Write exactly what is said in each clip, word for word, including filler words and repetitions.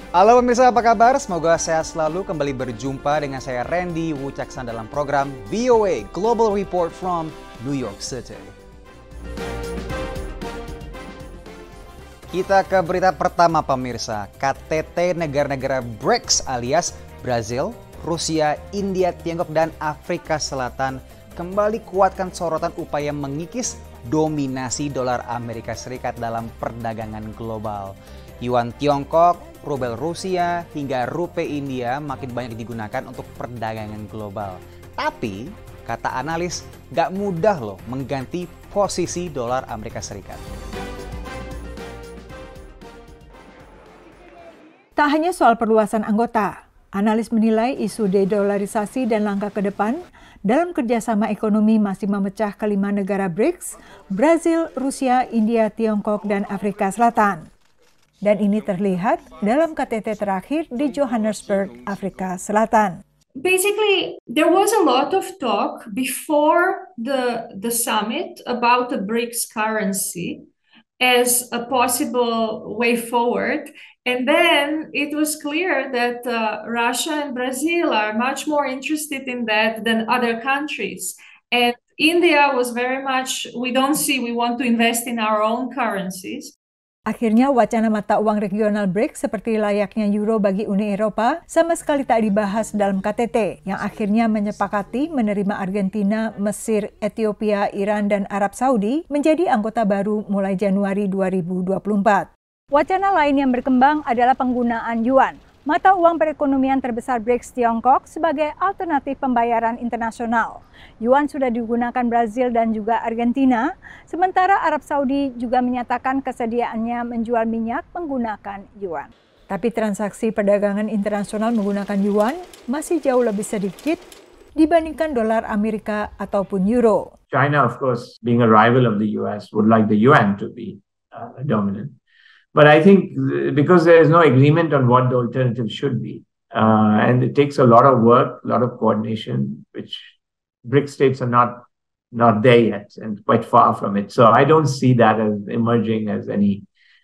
Halo pemirsa, apa kabar? Semoga sehat selalu. Kembali berjumpa dengan saya Randy Wucaksan dalam program V O A Global Report from New York City. Kita ke berita pertama pemirsa. K T T negara-negara B R I C S alias Brazil, Rusia, India, Tiongkok, dan Afrika Selatan kembali kuatkan sorotan upaya mengikis dominasi dolar Amerika Serikat dalam perdagangan global. Yuan Tiongkok, rubel Rusia, hingga rupiah India makin banyak digunakan untuk perdagangan global. Tapi, kata analis, gak mudah loh mengganti posisi dolar Amerika Serikat. Tak hanya soal perluasan anggota, analis menilai isu dedolarisasi dan langkah ke depan dalam kerjasama ekonomi masih memecah kelima negara B R I C S, Brazil, Rusia, India, Tiongkok, dan Afrika Selatan. Dan ini terlihat dalam K T T terakhir di Johannesburg, Afrika Selatan. Basically, there was a lot of talk before the, the summit about the B R I C S currency as a possible way forward. And then it was clear that uh, Russia and Brazil are much more interested in that than other countries. And India was very much, we don't see, we want to invest in our own currencies. Akhirnya wacana mata uang regional B R I C S seperti layaknya euro bagi Uni Eropa sama sekali tak dibahas dalam K T T yang akhirnya menyepakati menerima Argentina, Mesir, Ethiopia, Iran, dan Arab Saudi menjadi anggota baru mulai Januari dua ribu dua puluh empat. Wacana lain yang berkembang adalah penggunaan yuan, mata uang perekonomian terbesar B R I C S Tiongkok sebagai alternatif pembayaran internasional. Yuan sudah digunakan Brazil dan juga Argentina, sementara Arab Saudi juga menyatakan kesediaannya menjual minyak menggunakan yuan. Tapi transaksi perdagangan internasional menggunakan yuan masih jauh lebih sedikit dibandingkan dolar Amerika ataupun euro. China, of course, being a rival of the U S, would like the yuan to be uh, dominant. But I think because there is no agreement on what the alternative should be, uh, and it takes a lot of work, a lot of coordination, which B R I C states are not not there yet and quite far from it. So I don't see that as emerging as any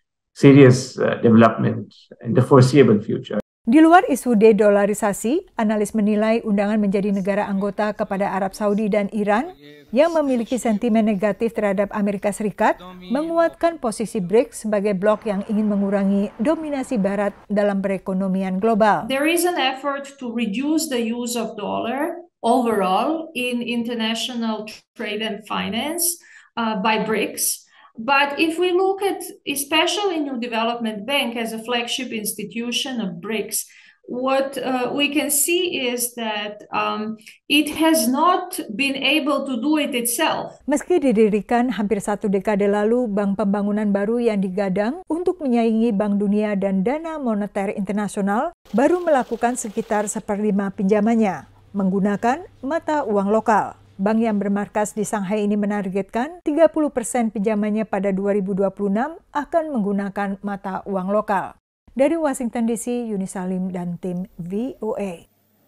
serious uh, development in the foreseeable future. Di luar isu dedolarisasi, analis menilai undangan menjadi negara anggota kepada Arab Saudi dan Iran yang memiliki sentimen negatif terhadap Amerika Serikat menguatkan posisi B R I C S sebagai blok yang ingin mengurangi dominasi Barat dalam perekonomian global. There is an effort to reduce the use of dollar overall in international trade and finance uh, by B R I C S. But if we look at, especially New Development Bank as a flagship institution of B R I C S, what uh, we can see is that um, it has not been able to do it itself. Meski didirikan hampir satu dekade lalu, Bank Pembangunan baru yang digadang untuk menyaingi Bank Dunia dan Dana Moneter Internasional baru melakukan sekitar seperlima pinjamannya menggunakan mata uang lokal. Bank yang bermarkas di Shanghai ini menargetkan tiga puluh persen pinjamannya pada dua ribu dua puluh enam akan menggunakan mata uang lokal. Dari Washington D C, Yuni Salim dan tim V O A.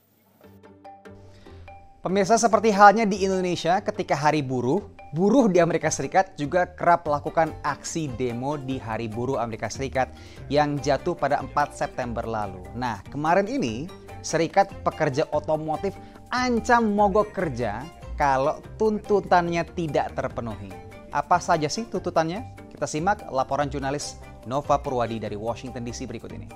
Pemirsa, seperti halnya di Indonesia ketika Hari Buruh, buruh di Amerika Serikat juga kerap melakukan aksi demo di Hari Buruh Amerika Serikat yang jatuh pada empat September lalu. Nah, kemarin ini Serikat Pekerja Otomotif ancam mogok kerja kalau tuntutannya tidak terpenuhi. Apa saja sih tuntutannya? Kita simak laporan jurnalis Nova Purwadi dari Washington D C berikut ini.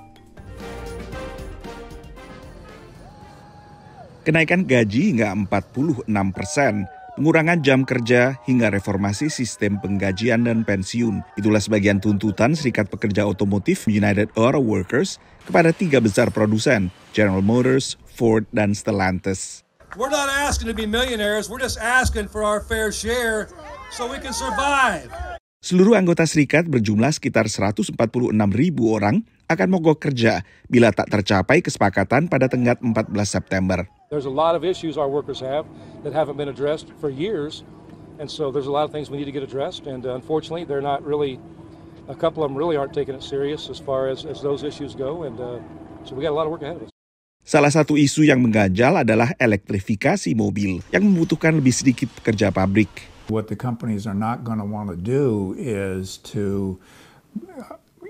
Kenaikan gaji hingga empat puluh enam persen, pengurangan jam kerja hingga reformasi sistem penggajian dan pensiun. Itulah sebagian tuntutan Serikat Pekerja Otomotif United Auto Workers kepada tiga besar produsen, General Motors, Ford, dan Stellantis. We're not asking to be millionaires, we're just asking for our fair share so we can survive. Seluruh anggota serikat berjumlah sekitar seratus empat puluh enam ribu orang akan mogok kerja bila tak tercapai kesepakatan pada tenggat empat belas September. There's a lot of issues our workers have that haven't been addressed for years, and so there's a lot of things we need to get addressed, and uh, unfortunately they're not really, a couple of them really aren't taking it serious as far as, as those issues go, and uh, so we got a lot of work ahead of us. Salah satu isu yang mengganjal adalah elektrifikasi mobil yang membutuhkan lebih sedikit pekerja pabrik. What the companies are not going to want to do is to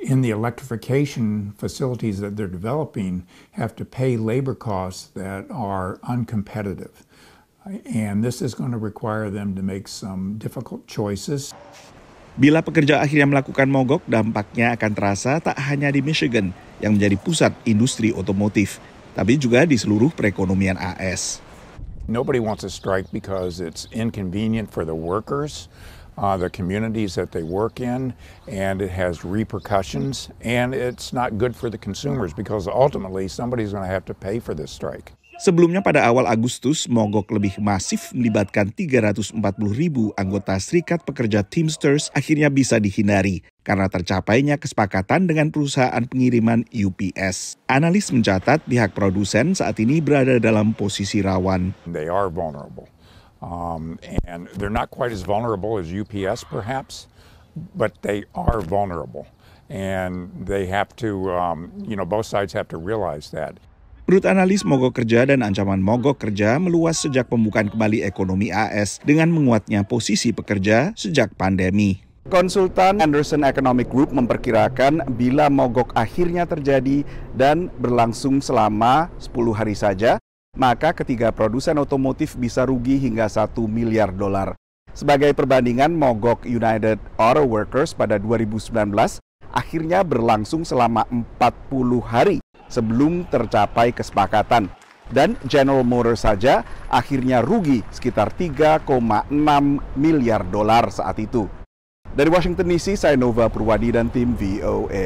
in the electrification facilities that they're developing have to pay labor costs that are uncompetitive. And this is going to require them to make some difficult choices. Bila pekerja akhirnya melakukan mogok, dampaknya akan terasa tak hanya di Michigan yang menjadi pusat industri otomotif, tapi juga di seluruh perekonomian A S. Nobody wants to strike because it's inconvenient for the workers, uh, the communities that they work in, and it has repercussions, and it's not good for the consumers because ultimately somebody's going to have to pay for this strike. Sebelumnya pada awal Agustus, mogok lebih masif melibatkan tiga ratus empat puluh ribu anggota Serikat Pekerja Teamsters akhirnya bisa dihindari karena tercapainya kesepakatan dengan perusahaan pengiriman U P S. Analis mencatat pihak produsen saat ini berada dalam posisi rawan. They are vulnerable, um, and they're not quite as vulnerable as U P S perhaps, but they are vulnerable, and they have to, um, you know, both sides have to realize that. Menurut analis, mogok kerja dan ancaman mogok kerja meluas sejak pembukaan kembali ekonomi A S dengan menguatnya posisi pekerja sejak pandemi. Konsultan Anderson Economic Group memperkirakan bila mogok akhirnya terjadi dan berlangsung selama sepuluh hari saja, maka ketiga produsen otomotif bisa rugi hingga satu miliar dolar. Sebagai perbandingan, mogok United Auto Workers pada dua ribu sembilan belas akhirnya berlangsung selama empat puluh hari sebelum tercapai kesepakatan. Dan General Motors saja akhirnya rugi sekitar tiga koma enam miliar dolar saat itu. Dari Washington D C, saya Nova Purwadi dan tim V O A.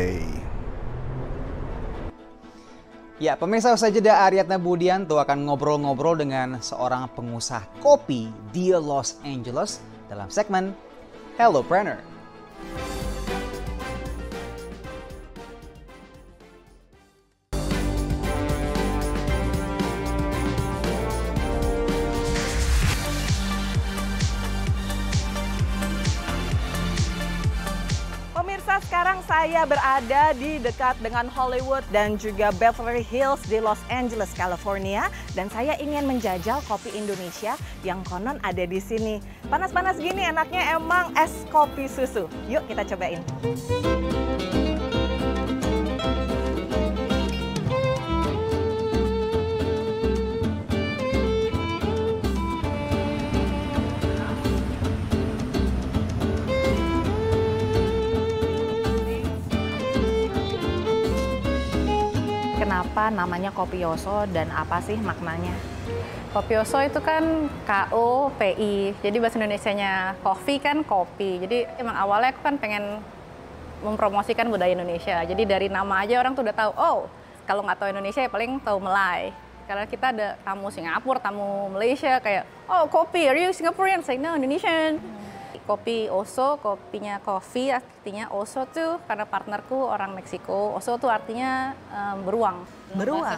Ya, pemirsa, usai jeda Aryatna Budianto akan ngobrol-ngobrol dengan seorang pengusaha kopi di Los Angeles dalam segmen Hellopreneur. Sekarang saya berada di dekat dengan Hollywood dan juga Beverly Hills di Los Angeles, California, dan saya ingin menjajal kopi Indonesia yang konon ada di sini. Panas-panas gini enaknya emang es kopi susu. Yuk kita cobain. Kenapa namanya Kopioso dan apa sih maknanya? Kopioso itu kan K O P I, jadi bahasa Indonesianya coffee kan kopi. Jadi emang awalnya aku kan pengen mempromosikan budaya Indonesia. Jadi dari nama aja orang tuh udah tahu, oh kalau nggak tahu Indonesia ya paling tahu Melay. Karena kita ada tamu Singapura, tamu Malaysia kayak, oh kopi, are you Singaporean? Saya no, Indonesian. Kopi Oso, kopinya coffee, artinya Oso tuh karena partnerku orang Meksiko. Oso tuh artinya um, beruang. Beruang?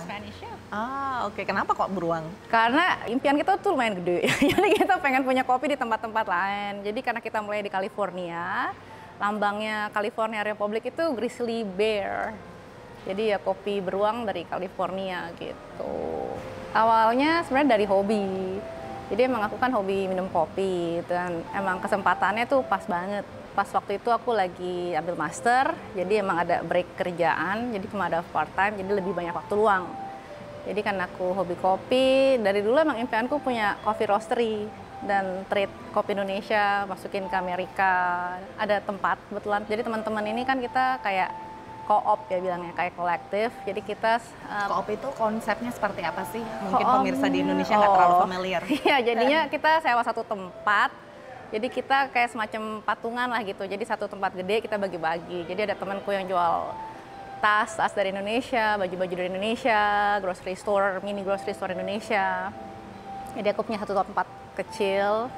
Ah, oke. Okay. Kenapa kok beruang? Karena impian kita tuh lumayan gede. Jadi kita pengen punya kopi di tempat-tempat lain. Jadi karena kita mulai di California, lambangnya California Republic itu grizzly bear. Jadi ya kopi beruang dari California gitu. Awalnya sebenarnya dari hobi. Jadi emang aku kan hobi minum kopi dan emang kesempatannya tuh pas banget. Pas waktu itu aku lagi ambil master, jadi emang ada break kerjaan, jadi cuma ada part time, jadi lebih banyak waktu luang. Jadi kan aku hobi kopi, dari dulu emang impianku punya coffee roastery dan trade kopi Indonesia, masukin ke Amerika, ada tempat kebetulan. Jadi teman-teman ini kan kita kayak co-op ya bilangnya, kayak kolektif. Jadi kita um, co-op itu konsepnya seperti apa sih? Mungkin pemirsa di Indonesia nggak oh. terlalu familiar. Iya, jadinya kita sewa satu tempat. Jadi kita kayak semacam patungan lah gitu. Jadi satu tempat gede kita bagi-bagi. Jadi ada temanku yang jual tas, tas dari Indonesia, baju-baju dari Indonesia, grocery store, mini grocery store Indonesia. Jadi aku punya satu tempat kecil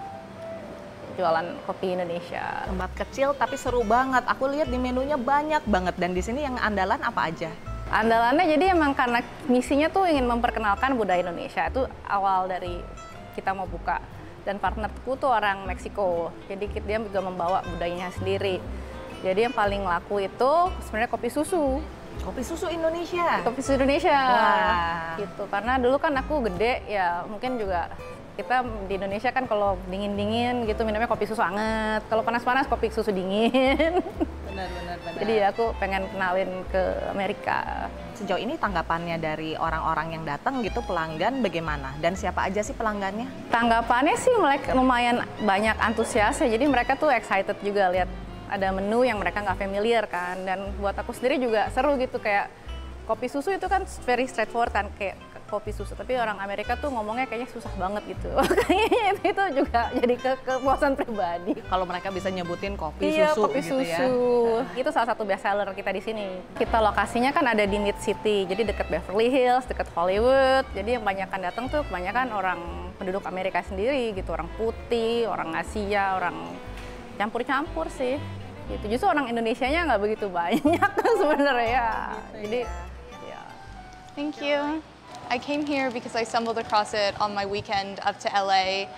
jualan kopi Indonesia. Tempat kecil tapi seru banget. Aku lihat di menunya banyak banget dan di sini yang andalan apa aja? Andalannya jadi emang karena misinya tuh ingin memperkenalkan budaya Indonesia. Itu awal dari kita mau buka. Dan partnerku tuh orang Meksiko. Jadi dia juga membawa budayanya sendiri. Jadi yang paling laku itu sebenarnya kopi susu. Kopi susu Indonesia? Kopi susu Indonesia. Wah. Gitu. Karena dulu kan aku gede ya mungkin juga kita di Indonesia kan kalau dingin-dingin gitu minumnya kopi susu anget. Kalau panas-panas kopi susu dingin. Benar, benar, benar. Jadi aku pengen kenalin ke Amerika. Sejauh ini tanggapannya dari orang-orang yang datang gitu, pelanggan bagaimana? Dan siapa aja sih pelanggannya? Tanggapannya sih mereka lumayan banyak antusias ya, jadi mereka tuh excited juga lihat ada menu yang mereka nggak familiar kan. Dan buat aku sendiri juga seru gitu, kayak kopi susu itu kan very straightforward kan, kayak kopi susu, tapi orang Amerika tuh ngomongnya kayaknya susah banget gitu. Kayaknya itu, itu juga jadi ke kepuasan pribadi. Kalau mereka bisa nyebutin kopi iya, susu kopi gitu susu. Ya. Itu salah satu best seller kita di sini. Kita lokasinya kan ada di Mid City, jadi dekat Beverly Hills, dekat Hollywood. Jadi yang kebanyakan datang tuh kebanyakan orang penduduk Amerika sendiri gitu, orang putih, orang Asia, orang campur-campur sih. Gitu. Justru orang Indonesianya nggak begitu banyak sebenarnya. Jadi, ya. Thank you. I came here because I stumbled across it on my weekend up to L A,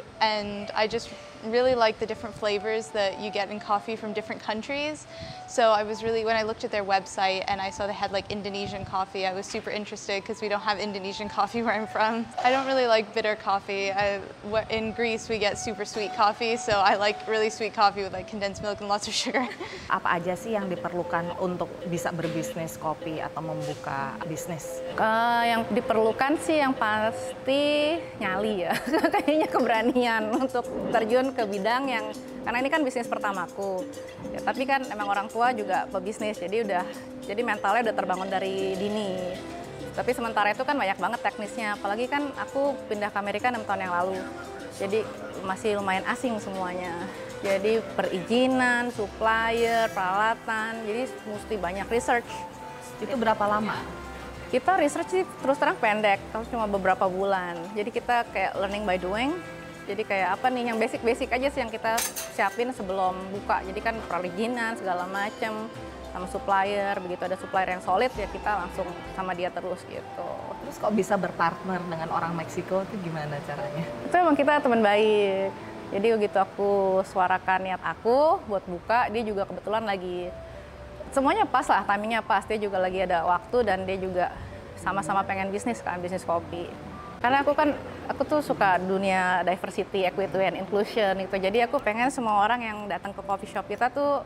and I just really like the different flavors that you get in coffee from different countries. So I was really, when I looked at their website and I saw they had like Indonesian coffee, I was super interested because we don't have Indonesian coffee where I'm from. I don't really like bitter coffee. I, in Greece we get super sweet coffee, so I like really sweet coffee with like condensed milk and lots of sugar. Apa aja sih yang diperlukan untuk bisa berbisnis kopi atau membuka bisnis? Uh, yang diperlukan sih yang pasti nyali ya, kayaknya keberanian untuk terjun ke bidang yang, karena ini kan bisnis pertamaku ya, tapi kan emang orang tua juga pebisnis, jadi udah jadi mentalnya udah terbangun dari dini. Tapi sementara itu kan banyak banget teknisnya, apalagi kan aku pindah ke Amerika enam tahun yang lalu, jadi masih lumayan asing semuanya. Jadi perizinan, supplier, peralatan, jadi mesti banyak research. Itu berapa lama? Kita research sih terus terang pendek, tapi cuma beberapa bulan. Jadi kita kayak learning by doing. Jadi kayak apa nih yang basic-basic aja sih yang kita siapin sebelum buka. Jadi kan perizinan segala macam sama supplier. Begitu ada supplier yang solid ya kita langsung sama dia terus gitu. Terus kok bisa berpartner dengan orang Meksiko itu gimana caranya? Itu emang kita teman baik. Jadi begitu aku suarakan niat aku buat buka, dia juga kebetulan lagi semuanya pas lah, timingnya pas. Dia juga lagi ada waktu dan dia juga sama-sama pengen bisnis kan, bisnis kopi. Karena aku kan, aku tuh suka dunia diversity, equity, and inclusion gitu. Jadi aku pengen semua orang yang datang ke coffee shop kita tuh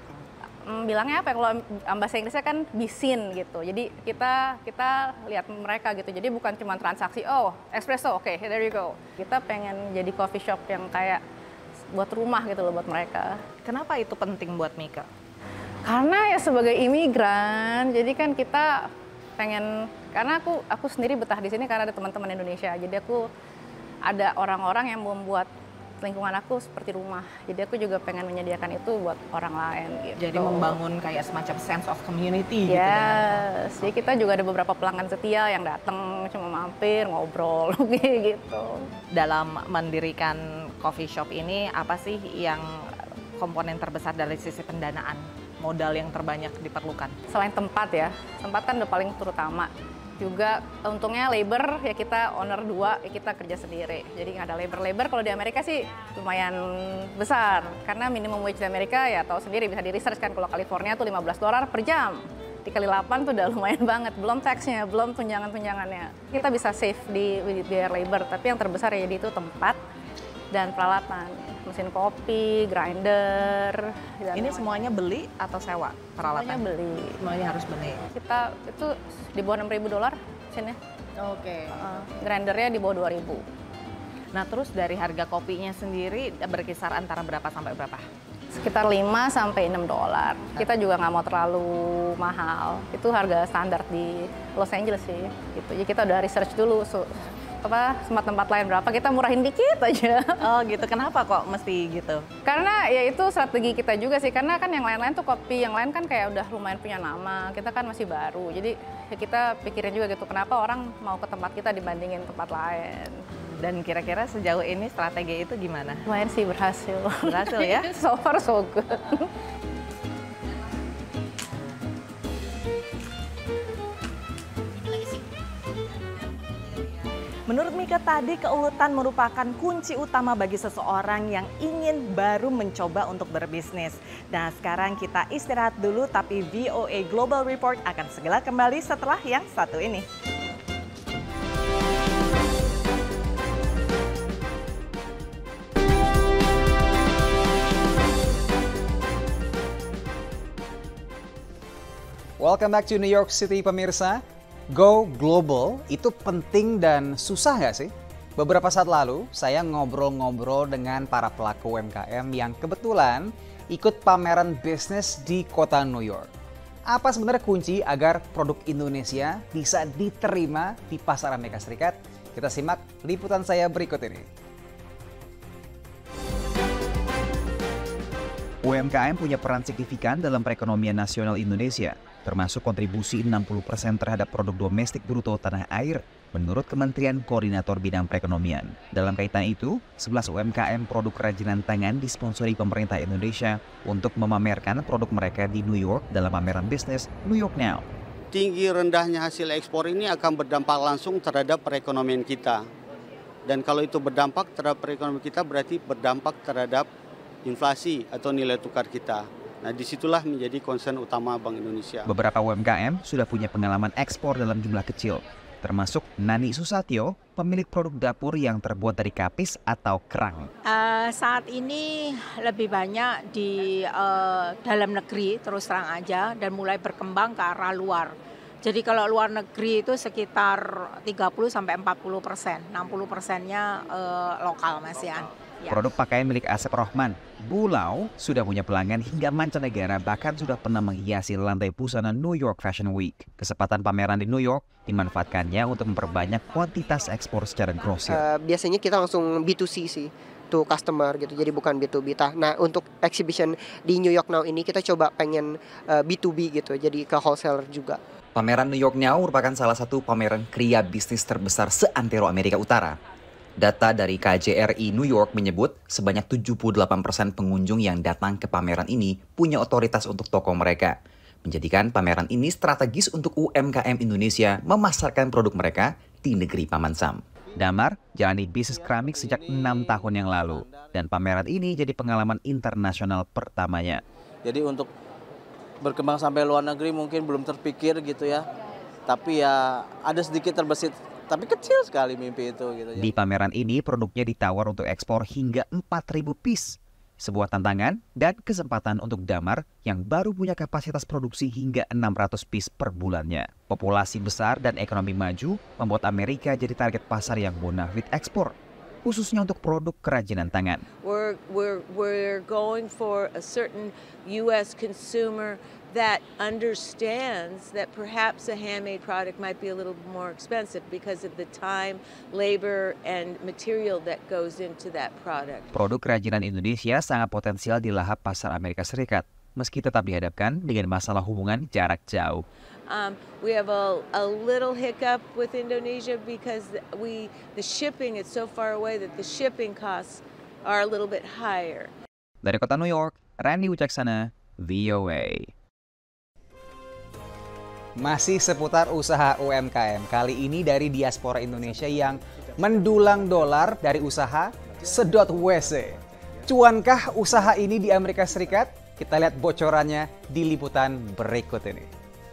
mm, bilangnya apa ya, kalau bahasa Inggrisnya kan be seen gitu. Jadi kita kita lihat mereka gitu. Jadi bukan cuma transaksi, oh espresso, oke, okay, there you go. Kita pengen jadi coffee shop yang kayak buat rumah gitu loh buat mereka. Kenapa itu penting buat Mika? Karena ya sebagai imigran, jadi kan kita pengen, karena aku aku sendiri betah di sini karena ada teman-teman Indonesia. Jadi aku ada orang-orang yang membuat lingkungan aku seperti rumah. Jadi aku juga pengen menyediakan itu buat orang lain gitu. Jadi membangun kayak semacam sense of community yes. gitu ya. Jadi kita juga ada beberapa pelanggan setia yang datang cuma mampir, ngobrol gitu. Dalam mendirikan coffee shop ini apa sih yang komponen terbesar dari sisi pendanaan? Modal yang terbanyak diperlukan? Selain tempat ya, tempat kan udah paling terutama. Juga untungnya labor ya kita owner dua, ya kita kerja sendiri. Jadi nggak ada labor-labor. Kalau di Amerika sih lumayan besar. Karena minimum wage di Amerika ya tahu sendiri bisa di research kan. Kalau California tuh lima belas dolar per jam. Dikali delapan tuh udah lumayan banget. Belum taxnya, belum tunjangan-tunjangannya. Kita bisa save di biaya labor. Tapi yang terbesar ya jadi itu tempat dan peralatan. Mesin kopi, grinder. Ini semuanya beli atau sewa peralatan? Semuanya beli. Semuanya harus beli. Kita itu di bawah enam ribu dolar mesinnya. Oke. Okay. Uh, grindernya di bawah dua ribu. Nah terus dari harga kopinya sendiri berkisar antara berapa sampai berapa? Sekitar lima sampai enam dolar. Kita juga nggak mau terlalu mahal. Itu harga standar di Los Angeles sih. Gitu. Jadi kita udah research dulu. So, apa tempat-tempat lain berapa, kita murahin dikit aja. Oh gitu, kenapa kok mesti gitu? Karena ya itu strategi kita juga sih, karena kan yang lain-lain tuh kopi, yang lain kan kayak udah lumayan punya nama, kita kan masih baru. Jadi ya kita pikirin juga gitu, kenapa orang mau ke tempat kita dibandingin tempat lain. Dan kira-kira sejauh ini strategi itu gimana? Lumayan sih berhasil. Berhasil ya? So far so good. Menurut Mika tadi, keuletan merupakan kunci utama bagi seseorang yang ingin baru mencoba untuk berbisnis. Nah, sekarang kita istirahat dulu, tapi V O A Global Report akan segera kembali setelah yang satu ini. Welcome back to New York City pemirsa. Go global itu penting dan susah nggak sih? Beberapa saat lalu saya ngobrol-ngobrol dengan para pelaku U M K M yang kebetulan ikut pameran bisnis di kota New York. Apa sebenarnya kunci agar produk Indonesia bisa diterima di pasar Amerika Serikat? Kita simak liputan saya berikut ini. U M K M punya peran signifikan dalam perekonomian nasional Indonesia, termasuk kontribusi enam puluh persen terhadap produk domestik bruto tanah air, menurut Kementerian Koordinator Bidang Perekonomian. Dalam kaitan itu, sebelas U M K M produk kerajinan tangan disponsori pemerintah Indonesia untuk memamerkan produk mereka di New York dalam pameran bisnis New York Now. Tinggi rendahnya hasil ekspor ini akan berdampak langsung terhadap perekonomian kita. Dan kalau itu berdampak terhadap perekonomian kita, berarti berdampak terhadap inflasi atau nilai tukar kita. Nah, disitulah menjadi concern utama Bank Indonesia. Beberapa U M K M sudah punya pengalaman ekspor dalam jumlah kecil, termasuk Nani Susatyo, pemilik produk dapur yang terbuat dari kapis atau kerang. Uh, saat ini lebih banyak di uh, dalam negeri, terus terang aja, dan mulai berkembang ke arah luar. Jadi kalau luar negeri itu sekitar tiga puluh sampai empat puluh persen, enam puluh persennya uh, lokal Mas Yan. Ya. Produk pakaian milik Asep Rohman, Bulau, sudah punya pelanggan hingga mancanegara, bahkan sudah pernah menghiasi lantai busana New York Fashion Week. Kesempatan pameran di New York dimanfaatkannya untuk memperbanyak kuantitas ekspor secara grosir. Uh, biasanya kita langsung B to C sih, to customer gitu, jadi bukan B to B. Nah, untuk exhibition di New York Now ini kita coba pengen uh, B to B gitu, jadi ke wholesaler juga. Pameran New York Now merupakan salah satu pameran kriya bisnis terbesar seantero Amerika Utara. Data dari K J R I New York menyebut sebanyak tujuh puluh delapan persen pengunjung yang datang ke pameran ini punya otoritas untuk toko mereka. Menjadikan pameran ini strategis untuk U M K M Indonesia memasarkan produk mereka di negeri Paman Sam. Damar jalani bisnis keramik sejak enam tahun yang lalu, dan pameran ini jadi pengalaman internasional pertamanya. Jadi untuk berkembang sampai luar negeri mungkin belum terpikir gitu ya, tapi ya ada sedikit terbesit. Tapi kecil sekali mimpi itu gitu. Di pameran ini produknya ditawar untuk ekspor hingga empat ribu piece. Sebuah tantangan dan kesempatan untuk Damar yang baru punya kapasitas produksi hingga enam ratus piece per bulannya. Populasi besar dan ekonomi maju membuat Amerika jadi target pasar yang bonafit ekspor, khususnya untuk produk kerajinan tangan. We're, we're, we're going for a certain U S consumer that understands that perhaps a handmade product might be a little more expensive because of the time, labor, and material that goes into that product. Produk kerajinan Indonesia sangat potensial di lahap pasar Amerika Serikat, meski tetap dihadapkan dengan masalah hubungan jarak jauh. Um, we have a, a little hiccup with Indonesia because we the shipping is so far away that the shipping costs are a little bit higher. Dari kota New York, Randy Wicaksana, V O A. Masih seputar usaha U M K M, kali ini dari diaspora Indonesia yang mendulang dolar dari usaha sedot W C. Cuankah usaha ini di Amerika Serikat? Kita lihat bocorannya di liputan berikut ini.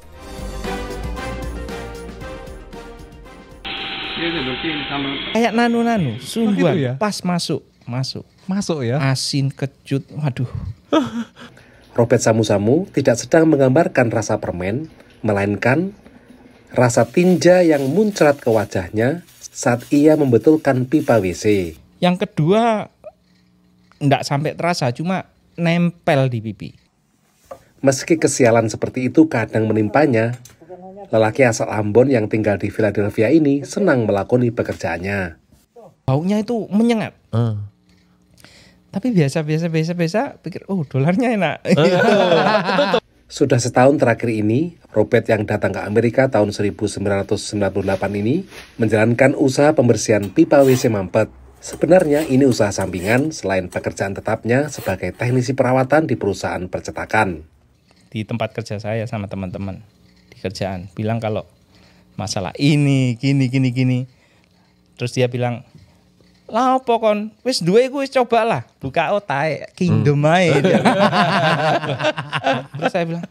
Kayak nano-nano, sungguhan, ya? Pas masuk, masuk. Masuk ya? Asin, kecut, waduh. Robert Samu-Samu tidak sedang menggambarkan rasa permen, melainkan rasa tinja yang muncrat ke wajahnya saat ia membetulkan pipa W C. Yang kedua, enggak sampai terasa, cuma nempel di pipi. Meski kesialan seperti itu kadang menimpanya, lelaki asal Ambon yang tinggal di Philadelphia ini senang melakoni pekerjaannya. Baunya itu menyengat. Uh. Tapi biasa-biasa biasa-biasa pikir, oh dolarnya enak. Uh. Sudah setahun terakhir ini, Robert yang datang ke Amerika tahun seribu sembilan ratus sembilan puluh delapan ini menjalankan usaha pembersihan pipa W C mampet. Sebenarnya ini usaha sampingan selain pekerjaan tetapnya sebagai teknisi perawatan di perusahaan percetakan. Di tempat kerja saya sama teman-teman di kerjaan bilang kalau masalah ini, gini, gini, gini. Terus dia bilang, lah apa kon, wis duwe iku wis cobalah, buka otak, kingdom ae. Hmm. Terus saya bilang,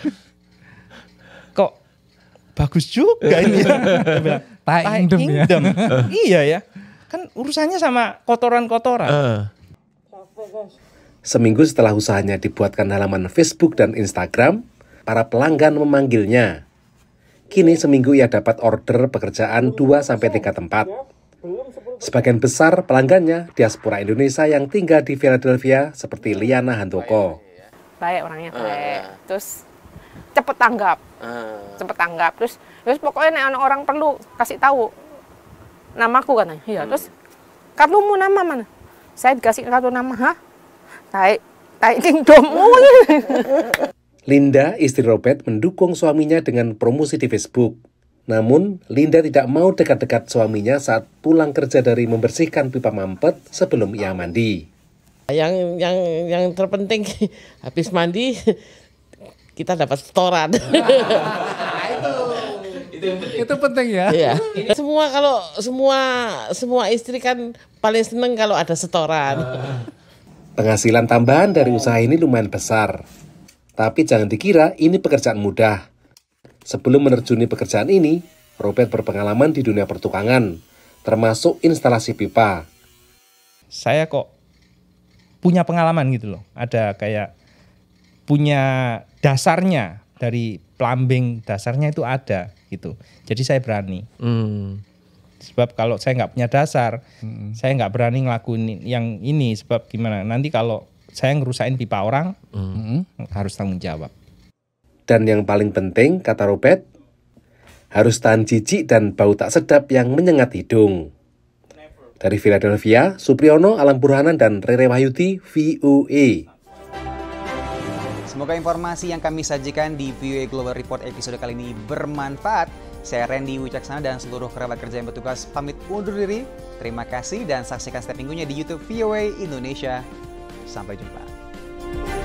kok bagus juga ini ya. Dia bilang, Tai kingdom, kingdom. Ya. Iya ya, kan urusannya sama kotoran-kotoran. Uh. Seminggu setelah usahanya dibuatkan halaman Facebook dan Instagram, para pelanggan memanggilnya. Kini seminggu ia dapat order pekerjaan dua sampai tiga tempat. Sebagian besar pelanggannya diaspora Indonesia yang tinggal di Philadelphia seperti Liana Handoko. Baik orangnya, baik. Terus cepet tanggap, cepet tanggap. Terus, terus pokoknya nek orang perlu kasih tahu namaku katanya. Iya. Terus kartumu nama mana? Saya dikasih kartu nama, hah? Tai, tai kingdommu. Linda, istri Robert, mendukung suaminya dengan promosi di Facebook. Namun, Linda tidak mau dekat-dekat suaminya saat pulang kerja dari membersihkan pipa mampet sebelum ia mandi. Yang yang yang terpenting habis mandi kita dapat setoran. itu, itu penting. Itu penting ya. Iya. Semua kalau semua semua istri kan paling seneng kalau ada setoran. Penghasilan tambahan dari usaha ini lumayan besar. Tapi jangan dikira ini pekerjaan mudah. Sebelum menerjuni pekerjaan ini, Robert berpengalaman di dunia pertukangan, termasuk instalasi pipa. Saya kok punya pengalaman gitu loh. Ada kayak punya dasarnya dari plumbing, dasarnya itu ada gitu. Jadi saya berani. Hmm. Sebab kalau saya nggak punya dasar, hmm. saya nggak berani ngelakuin yang ini. Sebab gimana? Nanti kalau saya ngerusain pipa orang, hmm. harus tanggung jawab. Dan yang paling penting, kata Robert, harus tahan jijik dan bau tak sedap yang menyengat hidung. Dari Philadelphia, Supriyono, Alam Burhanan, dan Rere Wahyudi, V O A. Semoga informasi yang kami sajikan di V O A Global Report episode kali ini bermanfaat. Saya Randy Wicaksana dan seluruh kerabat kerja yang bertugas pamit undur diri. Terima kasih dan saksikan setiap minggunya di YouTube V O A Indonesia. Sampai jumpa.